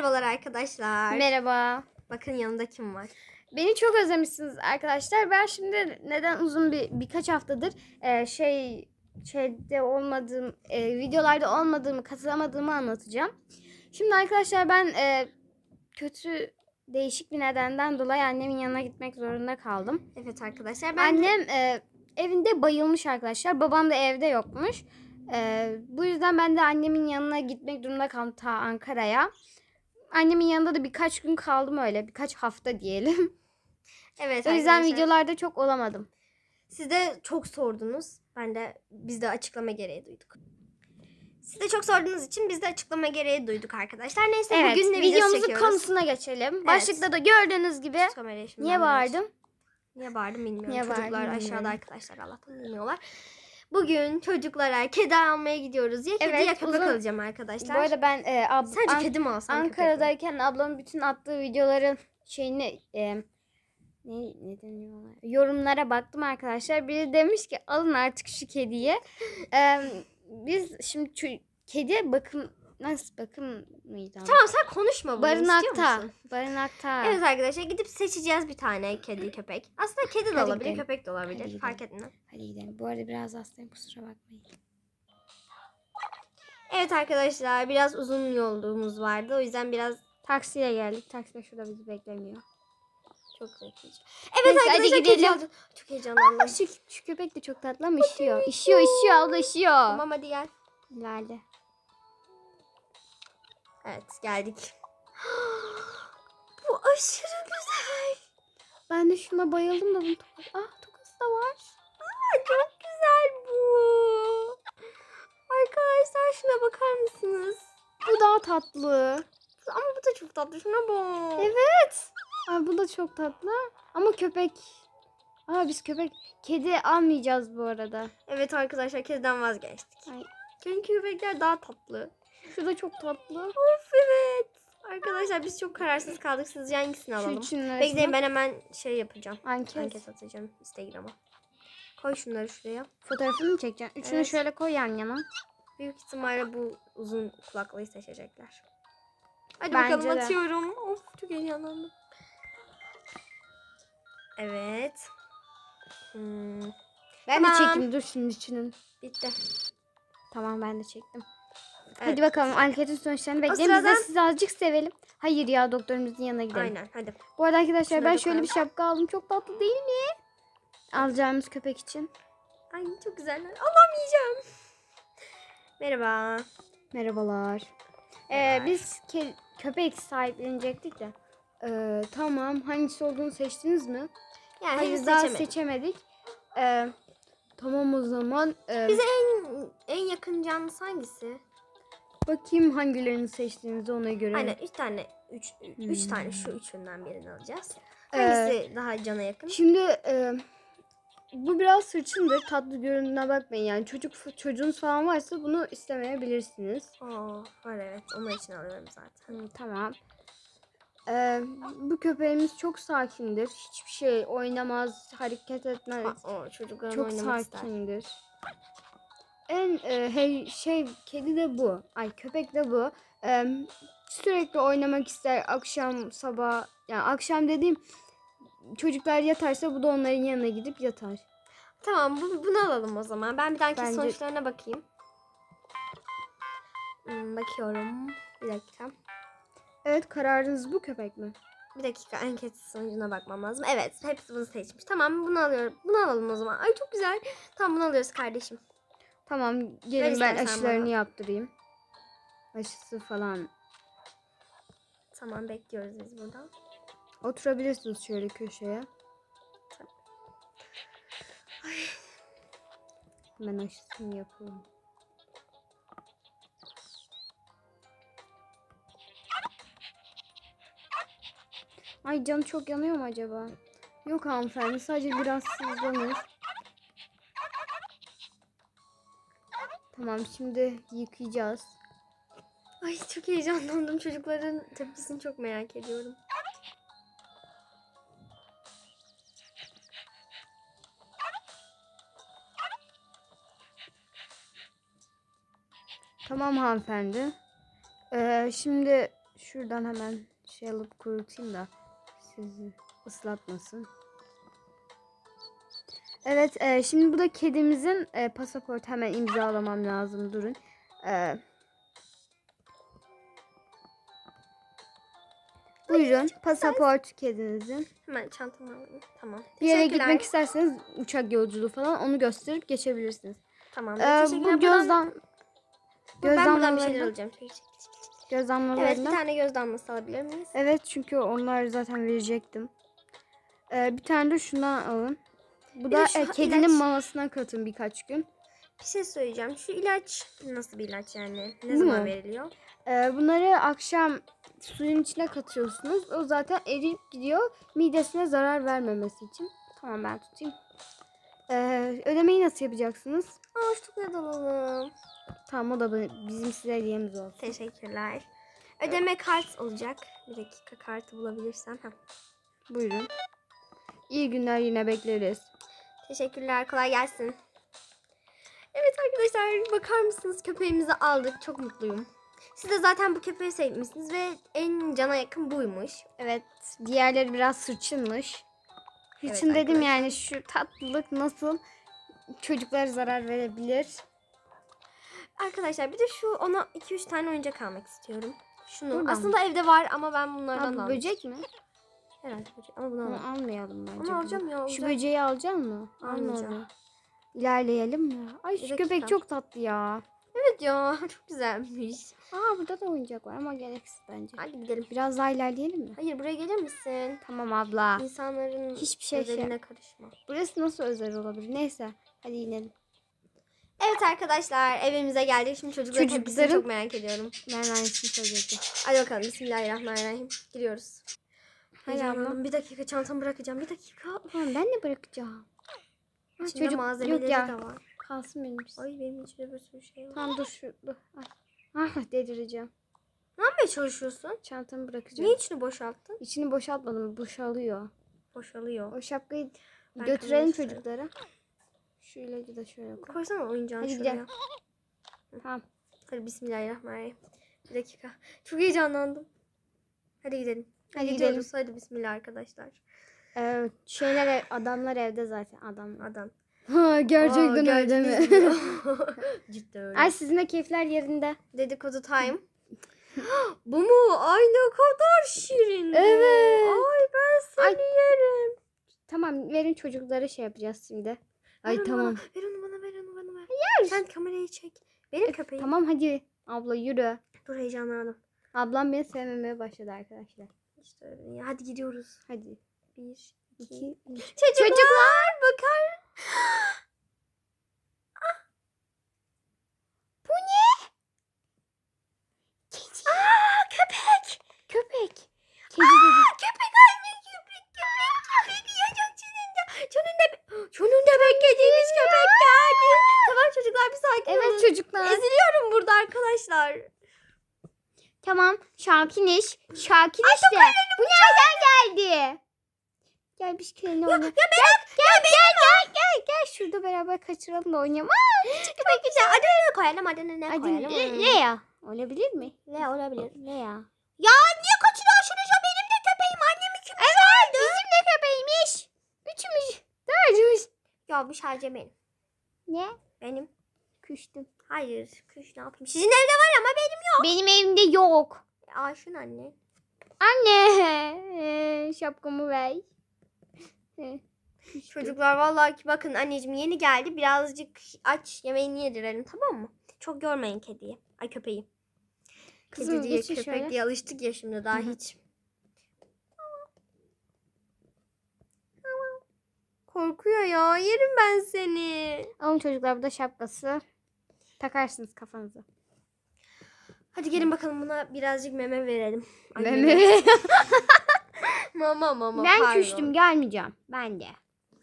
Merhabalar arkadaşlar. Merhaba. Bakın yanında kim var? Beni çok özlemişsiniz arkadaşlar. Ben şimdi neden uzun birkaç haftadır şeyde olmadığım, videolarda olmadığımı, katılamadığımı anlatacağım. Şimdi arkadaşlar ben kötü değişik bir nedenden dolayı annemin yanına gitmek zorunda kaldım. Evet arkadaşlar. Annem evinde bayılmış arkadaşlar. Babam da evde yokmuş. Bu yüzden ben de annemin yanına gitmek durumunda kaldım ta Ankara'ya. Annemin yanında da birkaç gün kaldım öyle. Birkaç hafta diyelim. Evet O yüzden arkadaşlar, videolarda çok olamadım. siz de çok sordunuz. Biz de açıklama gereği duyduk. Siz de çok sorduğunuz için biz de açıklama gereği duyduk arkadaşlar. Neyse Evet, bugün ne videosu videomuzun çekiyoruz? konusuna geçelim. Evet. Başlıkta da gördüğünüz gibi Kamerayı şimdi niye ben biraz- bağırdım? Niye bağırdım bilmiyorum. Niye Çocuklar bağırdım aşağıda bilmiyorum. arkadaşlar, Allah'tan bilmiyorlar. Bugün çocuklara kedi almaya gidiyoruz. Ya kedi Evet, ya köpek alacağım arkadaşlar. Bu arada ben Sadece kedi mi alsam köpek mi? Ankara'dayken ablamın bütün attığı videoların ne deniyorlar? Yorumlara baktım arkadaşlar. Biri demiş ki alın artık şu kediyi. Biz şimdi kedi bakım mıydı? Tamam sen konuşma bunu, istiyor musun? Barınakta. Evet arkadaşlar, gidip seçeceğiz bir tane kedi köpek. Aslında kedi de Hadi olabilir, gidelim. köpek de Hadi olabilir. gidelim. Fark etmez. Hadi gidelim. Bu arada biraz hastayım, kusura bakmayın. Evet arkadaşlar, biraz uzun yolumuz vardı. O yüzden biraz Taksiye geldik. Taksi şurada bizi beklemiyor. çok bekleyeceğim. Evet Neyse, hadi arkadaşlar, kedi gidelim. aldık. Çok heyecanlandım. Şu köpek de çok tatlı ama işiyor. İşiyor abla işiyor. Tamam hadi gel. İleride. Evet geldik. Bu aşırı güzel. Ben de şuna bayıldım da bunun tokası da var. Çok güzel bu. Arkadaşlar şuna bakar mısınız? Bu daha tatlı. Ama bu da çok tatlı. Şuna bak. Evet. Ay, bu da çok tatlı. Ama köpek. Biz kedi almayacağız bu arada. Evet arkadaşlar, kediden vazgeçtik. Ay. Çünkü köpekler daha tatlı. Şu da çok tatlı. Of evet. Arkadaşlar biz çok kararsız kaldık. Sizce hangisini Şu alalım? üçünün Bekleyin, arasında ben hemen şey yapacağım. anket. Anket atacağım Instagram'a. Koy şunları şuraya. Fotoğrafını mı çekeceksin? Üçünü Evet. şöyle koy yan yana. Büyük ihtimalle bu uzun kulaklıyı seçecekler. Hadi Bence bakalım, de. atıyorum. Of çok heyecanlandım. Evet. Ben Tamam. de çekeyim. Dur şunun içinin. Bitti. Tamam, ben de çektim. Evet. Hadi bakalım anketin sonuçlarını bekleyin. Biz de sırada- sizi azıcık sevelim. Hayır ya, doktorumuzun yanına gidelim. Aynen hadi. Bu arada arkadaşlar Şunları ben da şöyle koyalım. bir şapka aldım. Çok tatlı değil mi? Alacağımız köpek için. Ay çok güzeller. Allah'ım yiyeceğim. Merhaba. Merhabalar. Merhabalar. Biz köpek sahiplenecektik de. Tamam. Hangisi olduğunu seçtiniz mi? Yani Hayır, henüz daha seçemedim. seçemedik. Tamam o zaman. Bize en yakın canlısı hangisi? Bakayım hangilerini seçtiğinizi, ona göre. Aynen 3 tane. 3 tane şu üçünden birini alacağız. Ee, Hangisi daha cana yakın? Şimdi bu biraz hırçındır. Tatlı göründüğüne bakmayın. Yani çocuğunuz falan varsa bunu istemeyebilirsiniz. Var evet. Onun için alıyorum zaten. Tamam. Bu köpeğimiz çok sakindir. Hiçbir şey oynamaz, hareket etmez. Çocukların Çok oynamak ister. sakindir. En kedi de bu. Köpek de bu. Sürekli oynamak ister. Akşam, sabah. Yani akşam dediğim, çocuklar yatarsa bu da onların yanına gidip yatar. Tamam bunu alalım o zaman. Ben bir de anket Bence- sonuçlarına bakayım. Bakıyorum. Bir dakika. Evet, kararınız bu köpek mi? Bir dakika, anket sonucuna bakmam lazım. Evet, hepsi bunu seçmiş. Tamam, bunu alıyorum. Bunu alalım o zaman. Ay çok güzel. Tamam, bunu alıyoruz kardeşim. Tamam, Ver gelin ben istersen aşılarını bana. yaptırayım. Aşısı falan. Tamam, bekliyoruz biz burada. Oturabilirsiniz şöyle köşeye. Ben aşısını yapıyorum. Ay, canı çok yanıyor mu acaba? Yok hanımefendi, sadece biraz sızlanır. Tamam, şimdi yıkayacağız. Ay çok heyecanlandım. Çocukların tepkisini çok merak ediyorum. Tamam hanımefendi. Şimdi Şuradan hemen şey alıp kurutayım da sizi ıslatmasın. Evet, şimdi bu da kedimizin pasaport. Hemen imzalamam lazım. Durun. Buyurun, pasaport kedinizin. Hemen çantamı alayım. Tamam. Bir yere Teşekkürler. gitmek isterseniz uçak yolculuğu falan onu gösterip geçebilirsiniz. Tamam. Bu Teşekkürler. Ben buradan bir şeyler göz alacağım. Göz Evet, bir damlalarını. tane göz damlası alabilir miyiz? Evet, çünkü onlar zaten verecektim. Bir tane de şundan alın. Bu Bir da de şu kedinin ilaç- mamasına katın birkaç gün. Bir şey söyleyeceğim. Şu ilaç nasıl bir ilaç yani? Ne Bu zaman mu? veriliyor? Bunları akşam suyun içine katıyorsunuz. O zaten eriyip gidiyor. Midesine zarar vermemesi için. Tamam, ben tutayım. Ödemeyi nasıl yapacaksınız? Açlıkla dalalım. Tamam, o da bizim size hediyemiz olsun. Teşekkürler. Ödeme kart olacak. Bir dakika, kartı bulabilirsem. Heh. Buyurun. İyi günler, yine bekleriz. Teşekkürler. Kolay gelsin. Evet arkadaşlar, bakar mısınız, köpeğimizi aldık. Çok mutluyum. Siz de zaten bu köpeği sevmişsiniz ve en cana yakın buymuş. Evet, diğerleri biraz sırçınmış. Evet Hırçın dedim arkadaşlar. yani, şu tatlılık nasıl çocuklara zarar verebilir. Arkadaşlar bir de ona 2-3 tane oyuncak almak istiyorum. Şunu. Buradan Aslında evde var ama ben bunlardan Abi, da böcek mi? Herhalde böcek ama bunu Bunu alamam. almayalım bence. Ama alacağım ya. Şu Alacağım. böceği alacak mı? Almayacağım. Alma. İlerleyelim mi? Ay, şu Bir köpek dakika. çok tatlı ya. Evet ya, çok güzelmiş. Burada da oyuncak var ama gereksiz bence. Hadi gidelim. Biraz daha ilerleyelim mi? Hayır, buraya gelir misin? Tamam abla. İnsanların Hiçbir şey özeline karışma. Burası nasıl özel olabilir? Neyse, hadi inelim. Evet arkadaşlar, evimize geldik. Şimdi çocukların tepkisini Çocukların- çok merak ediyorum. Ben aynısını söyleyeceğim. Hadi bakalım, bismillahirrahmanirrahim. Giriyoruz. Hadi Heyecanlandım. Bir dakika, çantamı bırakacağım. Bir dakika. Tamam, ben de bırakacağım. İçinde malzemeleri yok ya. de var. Kalsın benim. Ay, benim içinde bir sürü şey var. Tamam, dur. Ay. Delireceğim. Ne yapmaya çalışıyorsun? Çantamı bırakacağım. Niye içini boşalttın? İçini boşaltmadım. Boşalıyor. Boşalıyor. O şapkayı Ben götürelim kamerayı çocuklara. Şu ilacı da şöyle koy. Koysana oyuncağını Hadi şuraya. gidelim. Tamam. Hadi bismillahirrahmanirrahim. Bir dakika. Çok heyecanlandım. Hadi gidelim. Hadi Gidiyoruz. Hadi bismillah arkadaşlar. Adamlar evde zaten. Adamlar. Adam. Gerçekten Aa, öyle mi? gördünüz mü? Cidden öyle. Ay, sizin de keyifler yerinde. Dedikodu time. Bu mu? Ay ne kadar şirin. bu. Evet. Ay ben seni Ay. yerim. Tamam, verin çocuklara şey yapacağız şimdi. Ay, Ver onu tamam. bana, ver onu bana, ver onu bana. Ver. Sen kamerayı çek. Benim köpeğim. Tamam, hadi. Abla yürü. Dur, heyecanlandım. Ablam beni sevmemeye başladı arkadaşlar. İşte öyle. Ya, hadi gidiyoruz. Hadi. 1, 2, 2, 3. Çocuklar bakar. Bu ne? Kedi. Köpek. Köpek. Kedi dedi. Köpek anne, köpek. Ya çok çılgınca. Sonunda beklediğimiz köpek geldi. Tamam çocuklar, bir sakin olun. Evet çocuklar. Eziliyorum burada arkadaşlar. Tamam. Şakiniş. Şakiniş de. Bu nereden geldi? Gel bir kelini oynayalım. Gel. Şurada beraber kaçıralım da oynayalım. Köpek güzel. Adını ne koyalım? Adını ne koyalım? Lea. Olabilir mi? Ne olabilir? Lea. Ya niye kaçırıyorsunuz ya? Benim de köpeğim. Annemin köpeği. Evet, bizim de köpeğiymiş. Üçümüz. Dördümüz. Ya bu sadece benim. Ne? Benim. Küstüm. Hayır. Kış ne yapayım? Sizin evde var ama benim yok. Benim evimde yok. Ayşun anne. Anne. Şapkamı ver. Çocuklar vallahi ki bakın, anneciğim yeni geldi. Birazcık aç, yemeğini yedirelim, tamam mı? Çok yormayın kediyi. Ay, köpeği. Kızım, Kedi diye, geçin köpek şöyle. diye alıştık ya şimdi daha Hı hı. hiç. Korkuyor ya. Yerim ben seni. Alın çocuklar, bu da şapkası. Takarsınız kafanıza. Hadi gelin bakalım, buna birazcık meme verelim. Ay, Meme. Mama Ben pardon. küstüm, gelmeyeceğim. Ben de.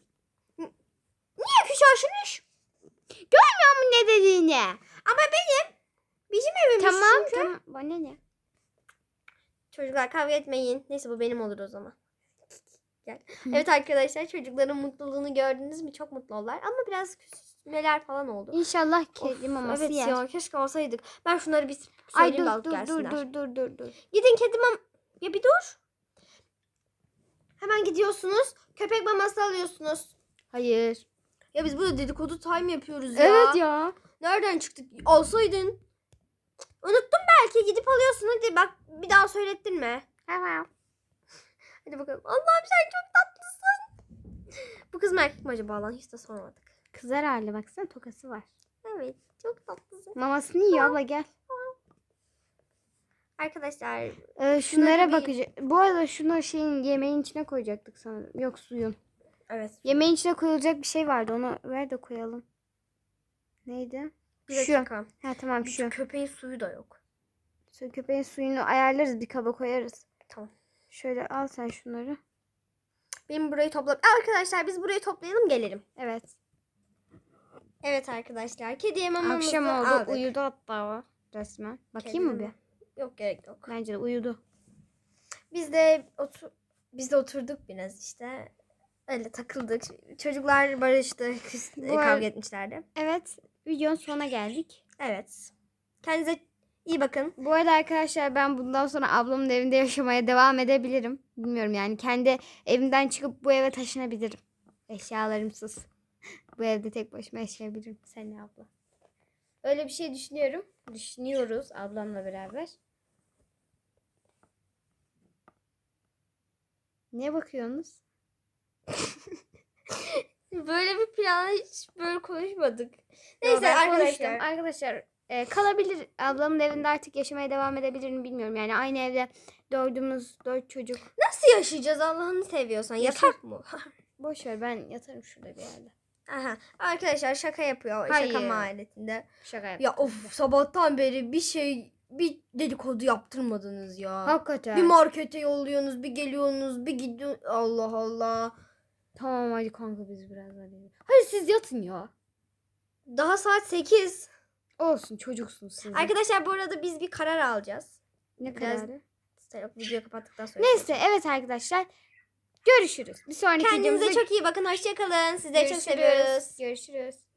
Niye küçülsünüz? Görmüyor musun ne dediğini? Ama bizim evimiz Tamam çünkü. tamam. Bana ne? Çocuklar kavga etmeyin. Neyse, bu benim olur o zaman. Gel. Evet arkadaşlar, çocukların mutluluğunu gördünüz mü? Çok mutlu oldular ama biraz neler falan oldu. İnşallah Of, kedi maması evet yer. ya keşke alsaydık. Ben şunları bir Ay söyleyeyim de dur alıp dur gelsinler. dur. Gidin kedi Ya bir dur. Hemen gidiyorsunuz. Köpek maması alıyorsunuz. Hayır. Ya biz burada dedikodu time yapıyoruz ya. Evet ya. Nereden çıktık? Alsaydın. Unuttum belki. Gidip alıyorsun. Hadi bak bir daha söylettirme. Hadi bakalım. Allah'ım sen çok tatlısın. Bu kız mı erkek mi acaba lan? Hiç de sormadık. Kız herhalde baksana tokası var. Evet. Çok tatlısın. Mamasını yiyor abla gel. Arkadaşlar. Şunlara bir- bakacağız. Bu arada şunu yemeğin içine koyacaktık sanırım. Yok suyun. Evet. Yemeğin içine koyulacak bir şey vardı. Onu ver de koyalım. Neydi? Bir Şu. dakika. Ha tamam Bir şu. köpeğin suyu da yok. Köpeğin suyunu ayarlarız. Bir kaba koyarız. Tamam. Şöyle al sen şunları. Benim burayı topla. Arkadaşlar biz burayı toplayalım gelelim. Evet. Evet arkadaşlar. Kediye mamamızı Akşam oldu. aldık. Uyudu hatta o resmen. Bakayım mı bir? Yok gerek yok. Bence de uyudu. Biz de oturduk biraz işte. Öyle takıldık. Çocuklar barıştı. Kavga etmişlerdi. Evet. Videonun sonuna geldik. Evet. Kendinize iyi bakın. Bu arada arkadaşlar ben bundan sonra ablamın evinde yaşamaya devam edebilirim. Bilmiyorum yani kendi evimden çıkıp bu eve taşınabilirim. Eşyalarımsız. Bu evde tek başıma yaşayabilirim. Sen ne abla? Öyle bir şey düşünüyorum. Düşünüyoruz ablamla beraber. Ne bakıyorsunuz? Böyle bir plan hiç böyle konuşmadık. Yo, Neyse ben arkadaşlar. konuştum. Arkadaşlar kalabilir. Ablamın evinde artık yaşamaya devam edebilirim bilmiyorum. Yani aynı evde dört çocuk. Nasıl yaşayacağız Allah'ını seviyorsan? Yatak mı? Boş ver ben yatarım şurada bir yerde. Aha. Arkadaşlar şaka yapıyor. Şaka Hayır. mahallesinde. Şaka yap. Ya of sabahtan beri bir dedikodu yaptırmadınız ya. Hakikaten. Bir markete yolluyorsunuz, bir geliyorsunuz, bir gidiyorsunuz. Allah Allah. Tamam hadi kanka biz biraz daha deneyelim. Hadi siz yatın ya. Daha saat 8. Olsun çocuksunuz siz. de. Arkadaşlar bu arada biz bir karar alacağız. Ne biraz- kararı? Videoyu kapattıktan sonra. Neyse evet arkadaşlar. Görüşürüz. Bir sonraki Kendinize videomuzda çok iyi bakın. Hoşçakalın. Sizleri çok seviyoruz. Görüşürüz.